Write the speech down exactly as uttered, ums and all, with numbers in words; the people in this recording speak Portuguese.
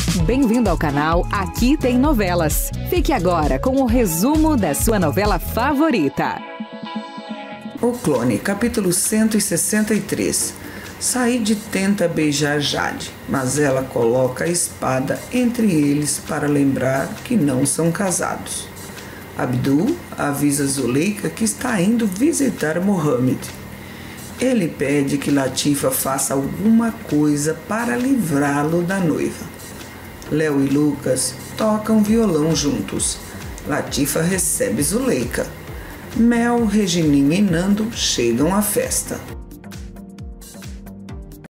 Bem-vindo ao canal Aqui Tem Novelas. Fique agora com o resumo da sua novela favorita. O Clone, capítulo cento e sessenta e três. Said tenta beijar Jade, mas ela coloca a espada entre eles para lembrar que não são casados. Abdul avisa Zuleika que está indo visitar Mohammed. Ele pede que Latifa faça alguma coisa para livrá-lo da noiva. Léo e Lucas tocam violão juntos. Latifa recebe Zuleika. Mel, Regininha e Nando chegam à festa.